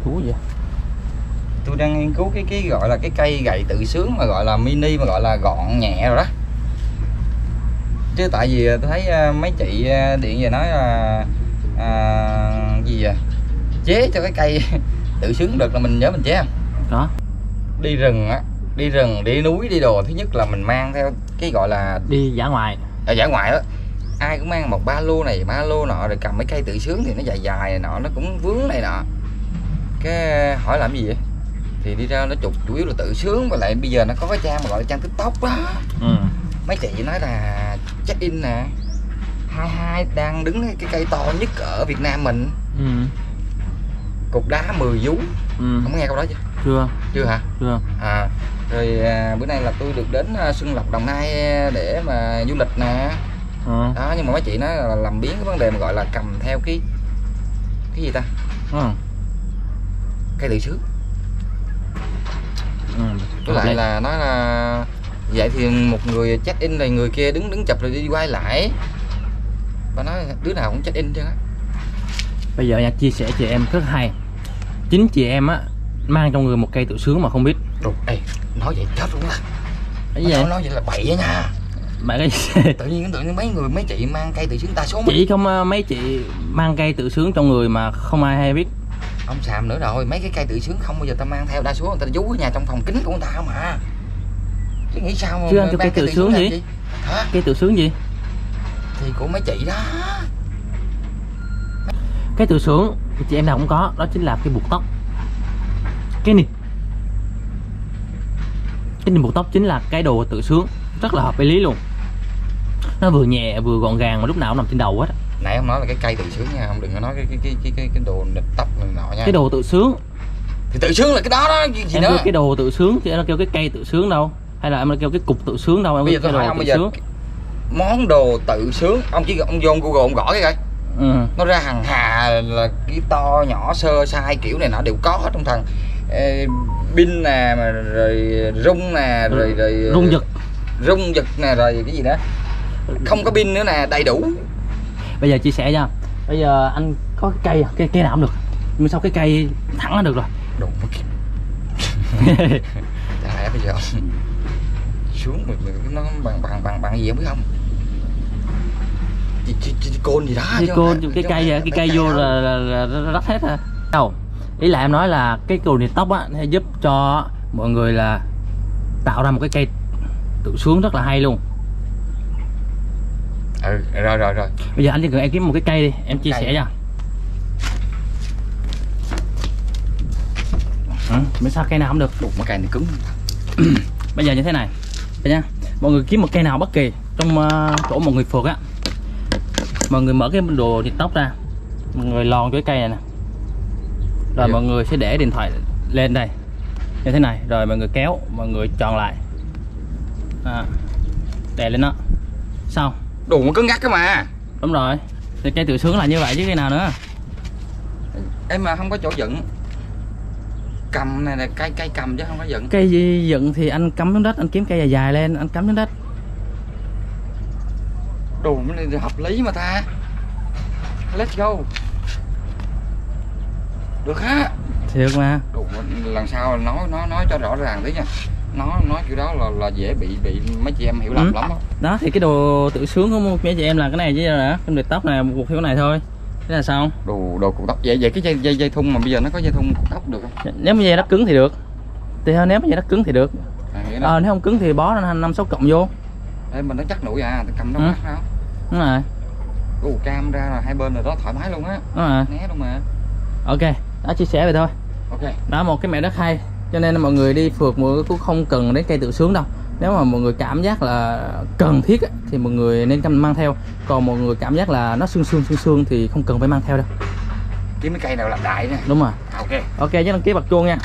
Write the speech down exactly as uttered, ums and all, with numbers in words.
cứu vậy? Tôi đang nghiên cứu cái cái gọi là cái cây gậy tự sướng mà gọi là mini, mà gọi là gọn nhẹ rồi đó. Chứ tại vì tôi thấy mấy chị điện về nói là à, gì vậy, chế cho cái cây tự sướng được là mình nhớ mình chế không? Có. Đi rừng á, đi rừng, đi núi, đi đồ, thứ nhất là mình mang theo cái gọi là đi dã ngoại. À, dã ngoại đó, ai cũng mang một ba lô này ba lô nọ, rồi cầm mấy cây tự sướng thì nó dài dài này nọ, nó cũng vướng này nọ. Cái hỏi làm gì vậy? Thì đi ra nó chụp chủ yếu là tự sướng, và lại bây giờ nó có cái trang mà gọi là trang TikTok đó. Ừ. Mấy chị nói là check in nè, hai hai đang đứng cái cây to nhất ở Việt Nam mình. Ừ. Cục đá mười vú. Ừ. Không có nghe câu đó chưa? Chưa. Chưa hả? Chưa. À, rồi à, bữa nay là tôi được đến à, Xuân Lộc, Đồng Nai để mà du lịch nè. Ừ. Đó, nhưng mà mấy chị nói là làm biến cái vấn đề mà gọi là cầm theo cái cái gì ta? Ừ. Cây tự sướng. Ừ. Với lại là nói là vậy thì một người check in rồi người kia đứng đứng chụp rồi đi quay lại. Bà nói đứa nào cũng check in chứ á. Bây giờ nha, chia sẻ chị em rất hay. Chính chị em á mang trong người một cây tự sướng mà không biết. Đồ, ê, nói vậy chết luôn á. Cái gì vậy? Nói vậy là bậy á nha. Bậy cái gì? Tự nhiên tự nhiên mấy người mấy chị mang cây tự sướng ta số mấy... Chị không, mấy chị mang cây tự sướng trong người mà không ai hay biết. Ông xàm nữa rồi, mấy cái cây tự sướng không bao giờ ta mang theo, đa số người ta giấu ở nhà trong phòng kính của người ta mà. Chứ nghĩ sao mà chứ anh cây tự sướng gì? gì? Hả? Cây tự sướng gì? Thì của mấy chị đó. Cái tự sướng chị em nào cũng có, đó chính là cái buộc tóc. Cái này cái này buộc tóc chính là cái đồ tự sướng, rất là hợp với lý luôn. Nó vừa nhẹ vừa gọn gàng mà lúc nào cũng nằm trên đầu hết. Nãy ông nói là cái cây tự sướng nha, ông đừng có nói cái cái cái cái cái, cái đồ nịt tóc này nọ nha. Cái đồ tự sướng thì tự sướng là cái đó đó, gì em đó. Kêu cái đồ tự sướng chứ em nó kêu cái cây tự sướng đâu, hay là em nó kêu cái cục tự sướng đâu. Em bây giờ tôi hỏi ông bây giờ sướng. Món đồ tự sướng, ông chỉ ông vô Google ông gõ cái coi. Ừ. Nó ra hàng hà là cái to nhỏ sơ sai kiểu này nọ đều có hết trong thằng ê, pin nè, mà rồi rung nè, rồi rồi rung giật rung giật nè, rồi cái gì nữa không có pin nữa nè, đầy đủ. Bây giờ chia sẻ nha, bây giờ anh có cái cây cây cây nào cũng được, nhưng sao cái cây thẳng là được rồi. Đồ mất chả lẽ bây giờ xuống nó bằng bằng bằng bằng gì không biết không? Côn gì đó, cái côn cái cây vậy, cái cây vô là, là, là, là rách hết à. Đâu ý là em nói là cái cồn nịt tóc á sẽ giúp cho mọi người là tạo ra một cái cây tự sướng rất là hay luôn. Ừ rồi rồi rồi. Bây giờ anh chỉ cần em kiếm một cái cây đi, em chia sẻ nha. Ừ, mới sao cây nào không được. Đụng một cây này cứng. Bây giờ như thế này nha, mọi người kiếm một cây nào bất kỳ trong uh, chỗ một người phượt á, mọi người mở cái đồ nịt tóc ra, mọi người lòn cái cây này nè, rồi mọi người sẽ để điện thoại lên đây như thế này, rồi mọi người kéo, mọi người tròn lại, à, đè lên nó, xong đồ nó cứng ngắc cái mà. Đúng rồi, thì cây tự sướng là như vậy chứ cây nào nữa. Em mà không có chỗ dựng, cầm này là cây cây cầm chứ không có dựng. Cây gì dựng thì anh cắm xuống đất, anh kiếm cây dài dài lên anh cắm xuống đất. Đồ nó hợp lý mà ta. Let's go. Được ha. Thiệt mà. Đồ lần sau nói nói nói cho rõ ràng tí nha. Nói nói kiểu đó là là dễ bị bị mấy chị em hiểu lầm ừ. lắm đó. Đó thì cái đồ tự sướng của mấy chị em là cái này chứ là cái nịt tóc này buộc theo này thôi. Thế là sao? Đồ đồ cột tóc vậy vậy cái dây dây dây thun mà bây giờ nó có dây thun cột tóc được không? Nếu mà dây đất cứng thì được. Thì nếu mà dây đất cứng thì được. À, ờ, nếu không cứng thì bó năm sáu cộng vô. Ê, mình nó chắc nổi à, cầm nó ừ. mát đâu. Đúng rồi. Ồ, cam ra là hai bên rồi đó, thoải mái luôn á. Đúng rồi. Né luôn mà. Ok, đó chia sẻ vậy thôi. Ok. Đó một cái mẹ rất hay. Cho nên mọi người đi phượt mọi người cũng không cần đến cây tự sướng đâu. Nếu mà mọi người cảm giác là cần thiết thì mọi người nên mang theo. Còn mọi người cảm giác là nó sương sương sương sương thì không cần phải mang theo đâu. Kiếm cái cây nào làm đại nha. Đúng rồi. Ok. Ok, nhớ đăng ký bật chuông nha.